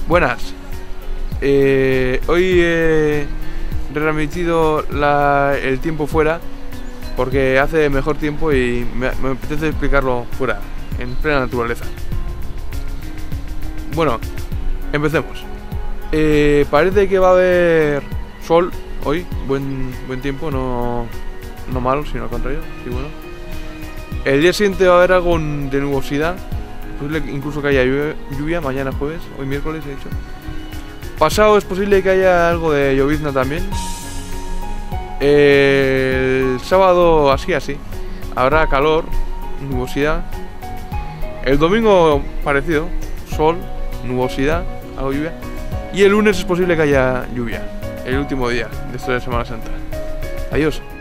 Buenas. Hoy he retransmitido el tiempo fuera porque hace mejor tiempo y me apetece explicarlo fuera, en plena naturaleza. Bueno, empecemos. Parece que va a haber sol hoy, buen tiempo, no malo, sino al contrario, sí, bueno. El día siguiente va a haber algo de nubosidad, posible incluso que haya lluvia, mañana jueves, hoy miércoles he dicho. Pasado es posible que haya algo de llovizna también. El sábado así, habrá calor, nubosidad. El domingo parecido, sol, nubosidad, algo lluvia. Y el lunes es posible que haya lluvia, el último día de esta Semana Santa. Adiós.